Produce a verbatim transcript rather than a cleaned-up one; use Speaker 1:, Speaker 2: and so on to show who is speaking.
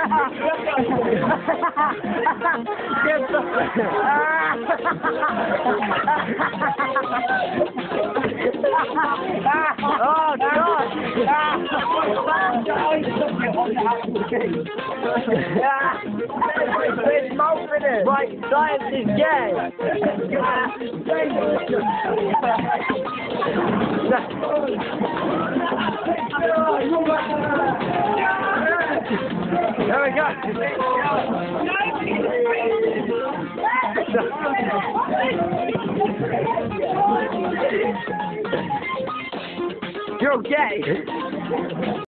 Speaker 1: Oh, God! There's mouth in it! Right, science is gay! There we go! You're gay!